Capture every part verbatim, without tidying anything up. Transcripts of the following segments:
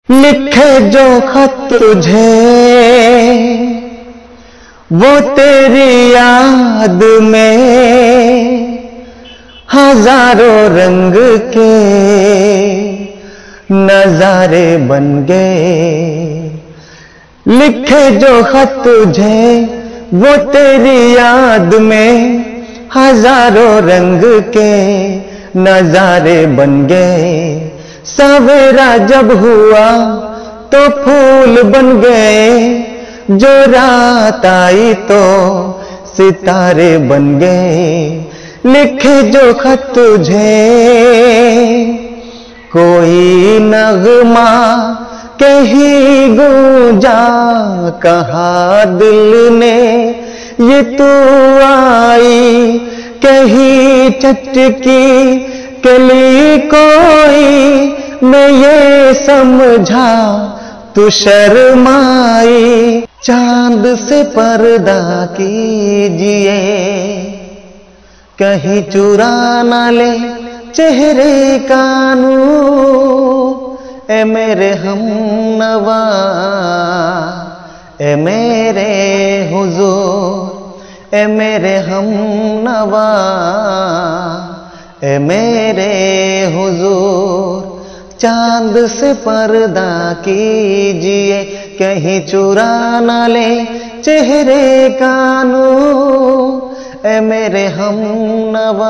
लिखे जो खत तुझे वो तेरी याद में हजारों रंग के नजारे बन गए। लिखे जो खत तुझे वो तेरी याद में हजारों रंग के नजारे बन गए। सवेरा जब हुआ तो फूल बन गए, जो रात आई तो सितारे बन गए। लिखे जो खत तुझे कोई नगमा कहीं गूंजा, कहा दिल ने ये तू आई, कहीं चटकी कली कोई मैं ये समझा तू शर्माई। चांद से पर्दा कीजिए कहीं चुरा ना ले चेहरे का नूर। ए मेरे हमनवा ए मेरे हुजूर, ए मेरे हमनवा ए मेरे हुजूर। चांद से पर्दा कीजिए कहीं चुरा ना ले चेहरे का नूर। ए मेरे हमनवा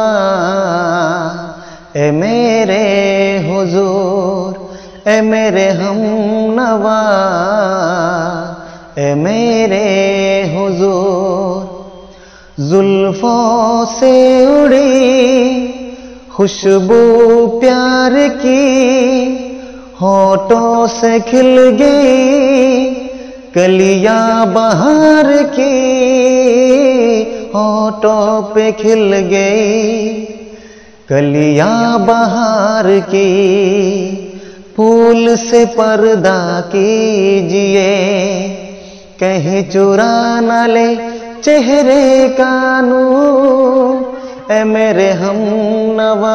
ए मेरे हुजूर, ए मेरे हमनवा ए मेरे हुजूर। जुल्फों से उड़ी खुशबू प्यार की, होठों से खिल गई कलियां बहार की, होठों पे खिल गई कलियां बहार की। फूल से पर्दा कीजिए कहीं चुरा ना ले चेहरे का नूर। ए मेरे हमनवा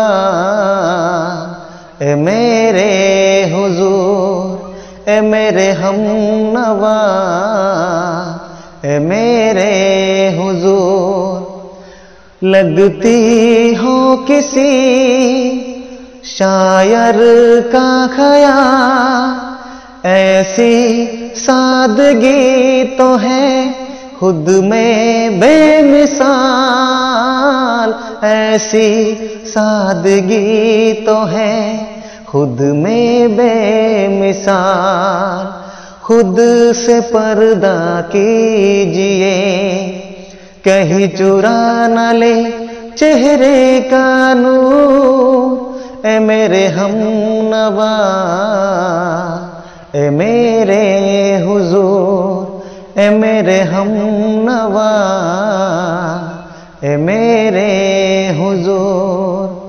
ए मेरे हुजूर, ए मेरे हमनवा ए मेरे हुजूर। लगती हो किसी शायर का ख़याल, ऐसी सादगी तो है खुद में बेमिसाल। ऐसी सादगी तो है खुद में बेमिसाल। खुद से पर्दा कीजिए कहीं चुरा ना ले चेहरे का नूर। ए मेरे हमनवा ए मेरे हुजूर, ए मेरे हमनवा ए मेरे हुजूर।